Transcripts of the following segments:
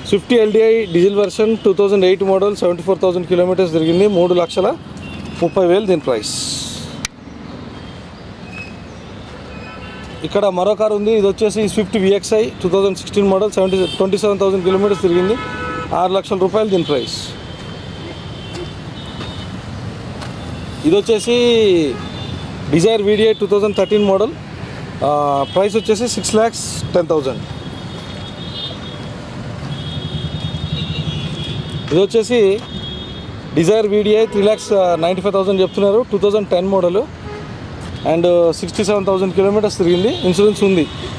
Swift LDI diesel version 2008 model 74,000 kilometres తిరిగింది. 3,30,000 దీని price. ఇక్కడ మరో కారు ఉంది, ఇది వచ్చేసి స్విఫ్ట్ విఎక్స్ఐ 2016 మోడల్ 27,000 కిలోమీటర్స్ తిరిగింది. 6,00,000 రూపాయలు దీని ప్రైస్. ఇది వచ్చేసి డిజైర్ వీడిఐ 2013 మోడల్, ప్రైస్ వచ్చేసి 6,10,000. ఇది వచ్చేసి డిజైర్ వీడిఐ 3,95,000 చెప్తున్నారు. 2010 మోడల్ అండ్ 67,000 కిలోమీటర్స్ తిరిగింది. ఇన్సూరెన్స్ ఉంది.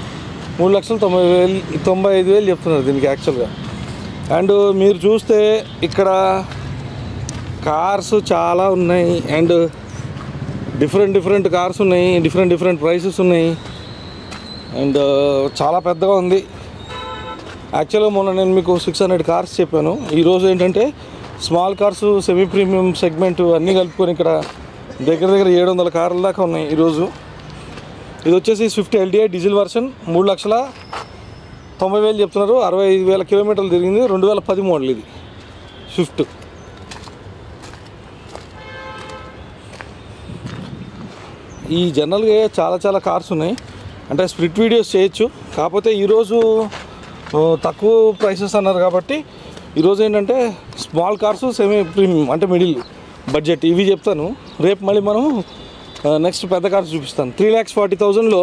3,95,000 చెప్తున్నారు దీనికి యాక్చువల్గా. అండ్ మీరు చూస్తే ఇక్కడ కార్స్ చాలా ఉన్నాయి అండ్ డిఫరెంట్ కార్స్ ఉన్నాయి, డిఫరెంట్ ప్రైసెస్ ఉన్నాయి అండ్ చాలా పెద్దగా ఉంది. యాక్చువల్గా మొన్న నేను మీకు 600 కార్స్ చెప్పాను. ఈరోజు ఏంటంటే small cars, semi premium segment అన్నీ కలుపుకొని ఇక్కడ దగ్గర 700 కార్ల దాకా ఉన్నాయి ఈరోజు. ఇది వచ్చేసి స్విఫ్ట్ ఎల్డిఐ డీజిల్ వర్షన్ 3,90,000 చెప్తున్నారు. 65,000 కిలోమీటర్లు తిరిగింది. 2010 మోడల్ ఇది స్విఫ్ట్. ఈ జనరల్గా చాలా కార్స్ ఉన్నాయి, అంటే స్ప్లిట్ వీడియోస్ చేయొచ్చు. కాకపోతే ఈరోజు తక్కువ ప్రైసెస్ అన్నారు కాబట్టి ఈరోజు ఏంటంటే స్మాల్ కార్స్, సెమీ ప్రీమియం అంటే మిడిల్ బడ్జెట్ ఇవి చెప్తాను. రేపు మళ్ళీ మనం నెక్స్ట్ పెద్ద కార్స్ చూపిస్తాను. 3,40,000లో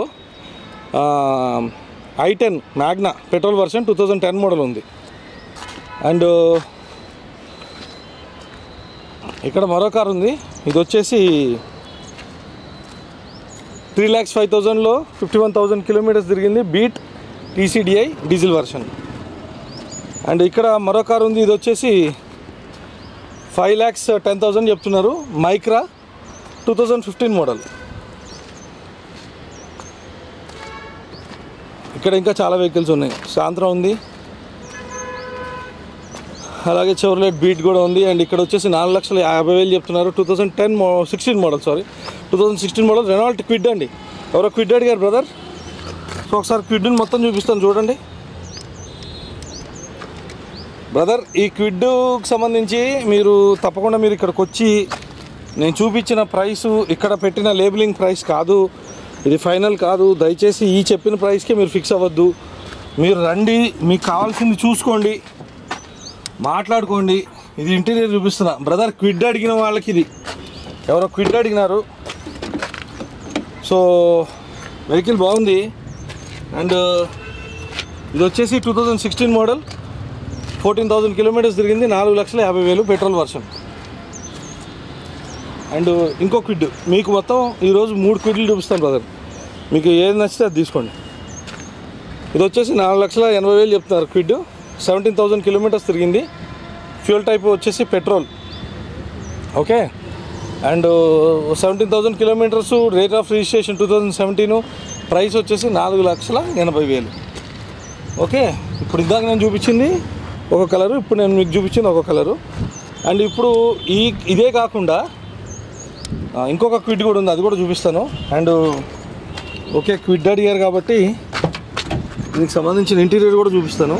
i10 Magna petrol version 2010 model ఉంది. అండ్ ఇక్కడ మరో కార్ ఉంది, ఇది వచ్చేసి 3,05,000లో 51,000 కిలోమీటర్స్ తిరిగింది. Beat TCDI diesel version. And ఇక్కడ మరో కారు ఉంది, ఇది వచ్చేసి 5,10,000 చెప్తున్నారు. Micra 2015 model. ఇక్కడ ఇంకా చాలా వెహికల్స్ ఉన్నాయి. సాంత్రా ఉంది, అలాగే చెవ్రోలెట్ బీట్ కూడా ఉంది. అండ్ ఇక్కడ వచ్చేసి 4,50,000 చెప్తున్నారు. 2016 మోడల్ రెనాల్ట్ క్విడ్ అండి. ఎవరో క్విడ్ అడిగారు బ్రదర్. సో ఒకసారి క్విడ్ని మొత్తం చూపిస్తాను చూడండి బ్రదర్. ఈ క్విడ్కి సంబంధించి మీరు తప్పకుండా మీరు ఇక్కడికి వచ్చి నేను చూపించిన ప్రైసు, ఇక్కడ పెట్టిన లేబులింగ్ ప్రైస్ కాదు, ఇది ఫైనల్ కాదు. దయచేసి ఈ చెప్పిన ప్రైస్కే మీరు ఫిక్స్ అవ్వద్దు. మీరు రండి, మీకు కావాల్సింది చూసుకోండి, మాట్లాడుకోండి. ఇది ఇంటీరియర్ చూపిస్తున్నా బ్రదర్. క్విడ్ అడిగిన వాళ్ళకి ఇది ఎవరో క్విడ్ అడిగినారు. సో వెహికల్ బాగుంది. అండ్ ఇది వచ్చేసి 2016 మోడల్ 14,000 కిలోమీటర్స్ తిరిగింది. 4,50,000 పెట్రోల్ వర్షన్. అండ్ ఇంకో క్విడ్ మీకు మొత్తం ఈరోజు 3 క్విడ్లు చూపిస్తాను బ్రదర్. మీకు ఏది నచ్చితే అది తీసుకోండి. ఇది వచ్చేసి 4,80,000 చెప్తున్నారు క్విడ్. 17,000 కిలోమీటర్స్ తిరిగింది. ఫ్యూల్ టైప్ వచ్చేసి petrol. Okay. And 17,000 kilometres. Rate of registration 2017. Price వచ్చేసి 4,80,000. ఓకే. ఇప్పుడు ఇందాక నేను చూపించింది ఒక కలరు, ఇప్పుడు నేను మీకు చూపించింది ఒక కలరు. అండ్ ఇప్పుడు ఇదే కాకుండా ఇంకొక క్విడ్ కూడా ఉంది, అది కూడా చూపిస్తాను. అండ్ ఓకే క్విడ్ అడిగారు కాబట్టి దీనికి సంబంధించిన ఇంటీరియర్ కూడా చూపిస్తాను.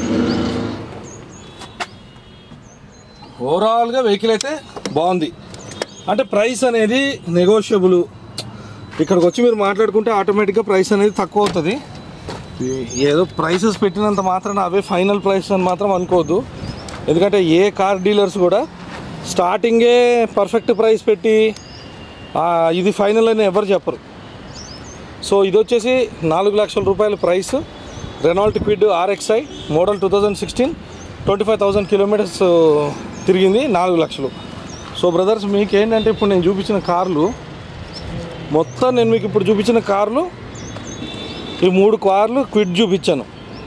ఓవరాల్గా వెహికల్ అయితే బాగుంది. అంటే ప్రైస్ అనేది నెగోషియబుల్. ఇక్కడికి వచ్చి మీరు మాట్లాడుకుంటే ఆటోమేటిక్గా ప్రైస్ అనేది తక్కువ అవుతుంది. ఏదో ప్రైసెస్ పెట్టినంత మాత్రాన అవే ఫైనల్ ప్రైస్ అని మాత్రం అనుకోవద్దు. ఎందుకంటే ఏ కార్ డీలర్స్ కూడా స్టార్టింగే పర్ఫెక్ట్ ప్రైస్ పెట్టి ఇది ఫైనల్ అని ఎవరు చెప్పరు. సో ఇది వచ్చేసి 4,00,000 రూపాయల price. Renault Kwid RXi model 2016 25,000 kilometres తిరిగింది. 4,00,000. సో బ్రదర్స్ మీకు ఏంటంటే ఇప్పుడు నేను చూపించిన కార్లు మొత్తం, నేను మీకు ఇప్పుడు చూపించిన కార్లు ఈ 3 కార్లు క్విడ్ చూపించాను.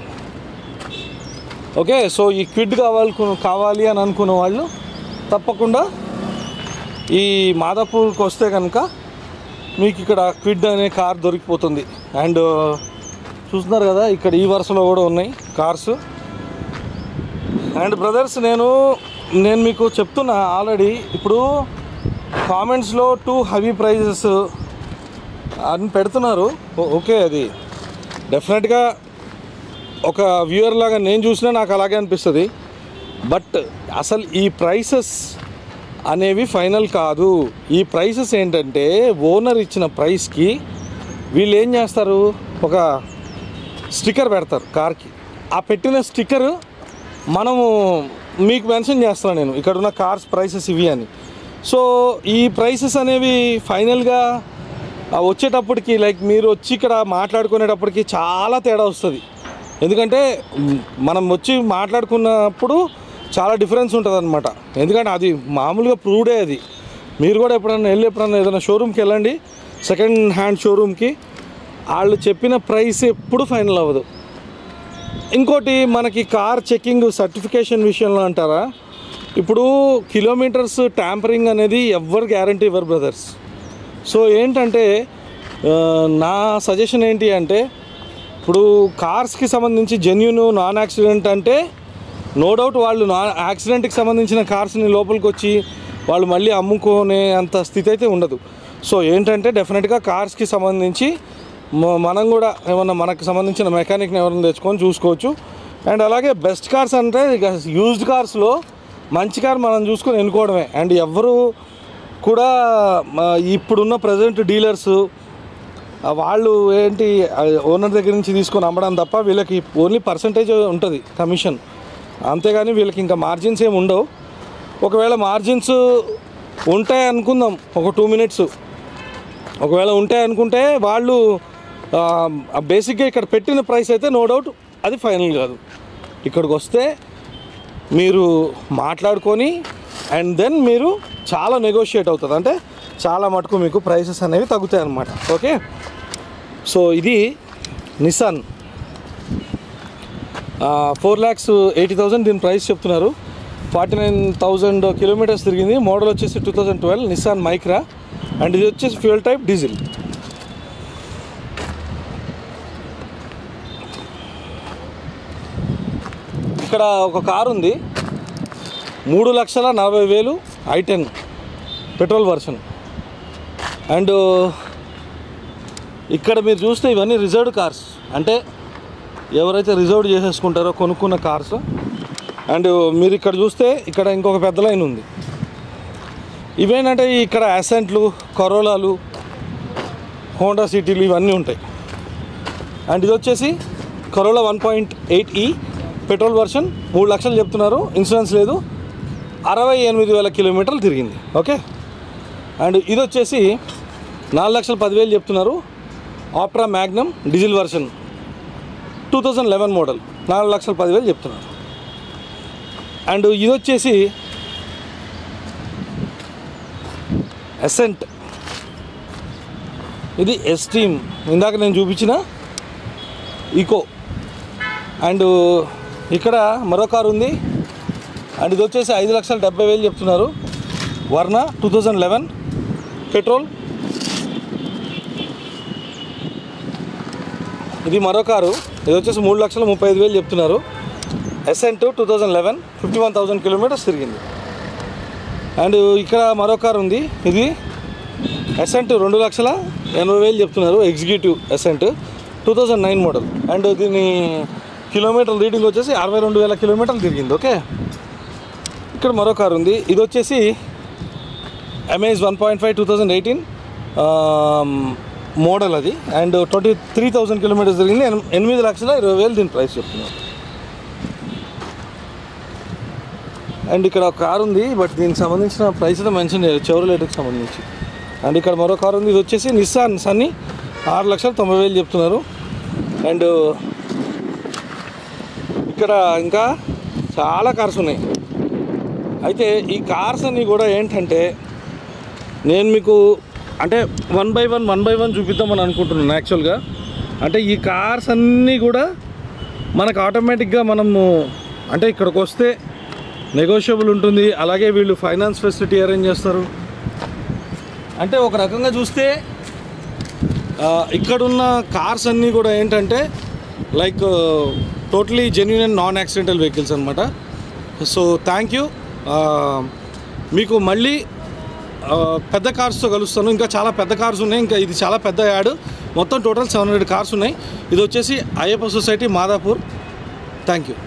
ఓకే. సో ఈ క్విడ్ కావాలి అని అనుకున్న వాళ్ళు తప్పకుండా ఈ మాదాపూర్కి వస్తే కనుక మీకు ఇక్కడ క్విడ్ అనే కార్ దొరికిపోతుంది. అండ్ చూస్తున్నారు కదా ఇక్కడ ఈ వరుసలో కూడా ఉన్నాయి కార్స్. అండ్ బ్రదర్స్ నేను మీకు చెప్తున్నా ఆల్రెడీ, ఇప్పుడు కామెంట్స్లో టూ హెవీ ప్రైజెస్ అని పెడుతున్నారు. ఓకే, అది డెఫినెట్గా ఒక వ్యూయర్ లాగా నేను చూసినా నాకు అలాగే అనిపిస్తుంది. బట్ అసలు ఈ ప్రైసెస్ అనేవి ఫైనల్ కాదు. ఈ ప్రైసెస్ ఏంటంటే ఓనర్ ఇచ్చిన ప్రైస్కి వీళ్ళు ఏం చేస్తారు, ఒక స్టిక్కర్ పెడతారు కార్కి. ఆ పెట్టిన స్టిక్కర్ మనము మీకు మెన్షన్ చేస్తున్నాను నేను, ఇక్కడ ఉన్న కార్స్ ప్రైసెస్ ఇవి అని. సో ఈ ప్రైసెస్ అనేవి ఫైనల్గా వచ్చేటప్పటికి లైక్ మీరు వచ్చి ఇక్కడ మాట్లాడుకునేటప్పటికి చాలా తేడా వస్తుంది. ఎందుకంటే మనం వచ్చి మాట్లాడుకున్నప్పుడు చాలా డిఫరెన్స్ ఉంటుంది అనమాట. ఎందుకంటే అది మామూలుగా ప్రూవ్డే. అది మీరు కూడా ఎప్పుడైనా ఏదైనా షోరూమ్కి వెళ్ళండి, సెకండ్ హ్యాండ్ షోరూమ్కి, వాళ్ళు చెప్పిన ప్రైస్ ఎప్పుడు ఫైనల్ అవ్వదు. ఇంకోటి మనకి కార్ చెకింగ్ సర్టిఫికేషన్ విషయంలో అంటారా, ఇప్పుడు కిలోమీటర్స్ ట్యాంపరింగ్ అనేది ఎవ్వరు గ్యారంటీ ఇవ్వరు బ్రదర్స్. సో ఏంటంటే నా సజెషన్ ఏంటి అంటే, ఇప్పుడు కార్స్కి సంబంధించి జెన్యూన్ నాన్ యాక్సిడెంట్ అంటే నో డౌట్ వాళ్ళు యాక్సిడెంట్కి సంబంధించిన కార్స్ని లోపలికి వచ్చి వాళ్ళు మళ్ళీ అమ్ముకునే అంత స్థితి అయితే ఉండదు. సో ఏంటంటే డెఫినెట్గా కార్స్కి సంబంధించి మనం కూడా ఏమన్నా మనకు సంబంధించిన మెకానిక్ని ఎవరైనా తెచ్చుకొని చూసుకోవచ్చు. అండ్ అలాగే బెస్ట్ కార్స్ అంటే ఇక యూజ్డ్ కార్స్లో మంచి కార్ మనం చూసుకొని ఎన్నుకోవడమే. అండ్ ఎవరు కూడా ఇప్పుడున్న ప్రజెంట్ డీలర్స్ వాళ్ళు ఏంటి ఓనర్ దగ్గర నుంచి తీసుకొని అమ్మడం తప్ప వీళ్ళకి ఓన్లీ పర్సంటేజ్ ఉంటుంది కమిషన్, అంతేగాని వీళ్ళకి ఇంకా మార్జిన్స్ ఏమి ఉండవు. ఒకవేళ మార్జిన్స్ ఉంటాయి అనుకుందాం, ఒక 2 minutes ఒకవేళ ఉంటాయి అనుకుంటే వాళ్ళు బేసిక్గా ఇక్కడ పెట్టిన ప్రైస్ అయితే నో డౌట్ అది ఫైనల్ కాదు. ఇక్కడికి వస్తే మీరు మాట్లాడుకొని అండ్ దెన్ మీరు చాలా నెగోషియేట్ అవుతుంది, అంటే చాలా మటుకు మీకు ప్రైసెస్ అనేవి తగ్గుతాయి అన్నమాట. ఓకే, సో ఇది నిసాన్ 4,80,000 దీని ప్రైస్ చెప్తున్నారు. 49,000 కిలోమీటర్స్ తిరిగింది. మోడల్ వచ్చేసి 2012 నిసాన్ మైక్రా. అండ్ ఇది వచ్చేసి ఫ్యూయల్ టైప్ డీజిల్. ఇక్కడ ఒక కారు ఉంది 3,40,000 i10 పెట్రోల్ వర్షన్. అండ్ ఇక్కడ మీరు చూస్తే ఇవన్నీ రిజర్వ్డ్ కార్స్, అంటే ఎవరైతే రిజర్వ్ చేసేసుకుంటారో కొనుక్కున్న కార్స్. అండ్ మీరు ఇక్కడ చూస్తే ఇక్కడ ఇంకొక పెద్ద లైన్ ఉంది. ఇవేంటంటే ఇక్కడ అసెంట్లు, కరోలాలు, హోండా సిటీలు ఇవన్నీ ఉంటాయి. అండ్ ఇది వచ్చేసి కరోలా 1.8e పెట్రోల్ వర్షన్, 3 లక్షలు చెప్తున్నారు, ఇన్సూరెన్స్ లేదు, 68,000 కిలోమీటర్లు తిరిగింది. ఓకే, అండ్ ఇది వచ్చేసి 4,10,000 చెప్తున్నారు, Optra Magnum diesel version 2011 model, 4,10,000 చెప్తున్నారు. అండ్ ఇది వచ్చేసి అసెంట్, ఇది ఎస్ట్రీమ్, ఇందాక నేను చూపించిన ఈకో. అండ్ ఇక్కడ మరో కారు ఉంది, అండ్ ఇది వచ్చేసి 5,70,000 చెప్తున్నారు, వర్నా 2011 పెట్రోల్. ఇది మరో కారు, ఇది వచ్చేసి 3,35,000 చెప్తున్నారు, అసెంట్ 2011 51,000 కిలోమీటర్స్ తిరిగింది. అండ్ ఇక్కడ మరో కారు ఉంది, ఇది అసెంట్ 2,80,000 చెప్తున్నారు, ఎగ్జిక్యూటివ్ అసెంట్ 2009 మోడల్. అండ్ దీని కిలోమీటర్ రీడింగ్ వచ్చేసి 62,000 కిలోమీటర్లు తిరిగింది. ఓకే, ఇక్కడ మరో కారు ఉంది, ఇది వచ్చేసి అమేజ్ 1.5 2018 మోడల్ అది. అండ్ 23,000 కిలోమీటర్స్ తిరిగింది, 8,20,000 దీని ప్రైస్ చెప్తున్నారు. అండ్ ఇక్కడ ఒక కారు ఉంది, బట్ దీనికి సంబంధించిన ప్రైస్ అయితే మెన్షన్ చేయలేదు, చెవరలేట్కి సంబంధించి. అండ్ ఇక్కడ మరో కారు ఉంది, ఇది వచ్చేసి నిస్సాన్ సన్నీ 6,90,000 చెప్తున్నారు. అండ్ ఇక్కడ ఇంకా చాలా కార్స్ ఉన్నాయి. అయితే ఈ కార్స్ అన్నీ కూడా ఏంటంటే నేను మీకు అంటే వన్ బై వన్ చూపిద్దామని అనుకుంటున్నాను యాక్చువల్గా. అంటే ఈ కార్స్ అన్నీ కూడా మనకు ఆటోమేటిక్గా మనము అంటే ఇక్కడికి వస్తే నెగోషియబుల్ ఉంటుంది. అలాగే వీళ్ళు ఫైనాన్స్ ఫెసిలిటీ అరేంజ్ చేస్తారు. అంటే ఒక రకంగా చూస్తే ఇక్కడున్న కార్స్ అన్నీ కూడా ఏంటంటే like totally genuine and non accidental vehicles అనమాట. So thank you. మీకు మళ్ళీ పెద్ద కార్స్తో కలుస్తాను. ఇంకా చాలా పెద్ద కార్స్ ఉన్నాయి. ఇంకా ఇది చాలా పెద్ద యాడ్. మొత్తం టోటల్ 700 కార్స్ ఉన్నాయి. ఇది వచ్చేసి Ayyappa society Madhapur. Thank you.